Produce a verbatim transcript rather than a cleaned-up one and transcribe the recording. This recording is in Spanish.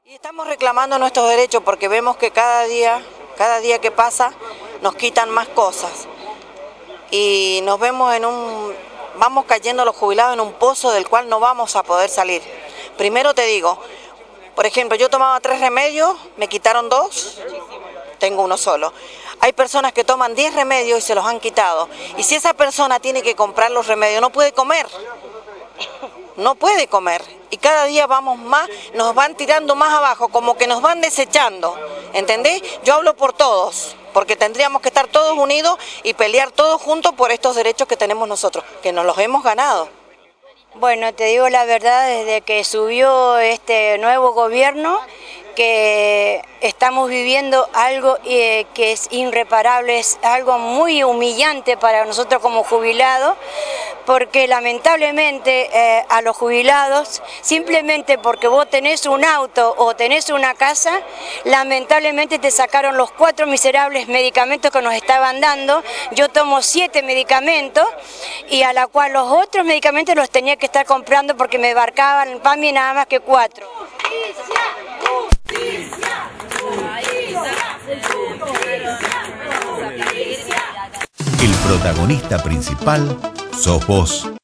Y estamos reclamando nuestros derechos porque vemos que cada día, cada día que pasa nos quitan más cosas y nos vemos en un, vamos cayendo los jubilados en un pozo del cual no vamos a poder salir. Primero te digo, por ejemplo, yo tomaba tres remedios, me quitaron dos, tengo uno solo. Hay personas que toman diez remedios y se los han quitado. Y si esa persona tiene que comprar los remedios, no puede comer. No puede comer. Y cada día vamos más, nos van tirando más abajo, como que nos van desechando. ¿Entendés? Yo hablo por todos, porque tendríamos que estar todos unidos y pelear todos juntos por estos derechos que tenemos nosotros, que nos los hemos ganado. Bueno, te digo la verdad, desde que subió este nuevo gobierno, que estamos viviendo algo eh, que es irreparable, es algo muy humillante para nosotros como jubilados, porque lamentablemente eh, a los jubilados, simplemente porque vos tenés un auto o tenés una casa, lamentablemente te sacaron los cuatro miserables medicamentos que nos estaban dando. Yo tomo siete medicamentos y a la cual los otros medicamentos los tenía que estar comprando porque me abarcaban para mí nada más que cuatro. El protagonista principal sos vos.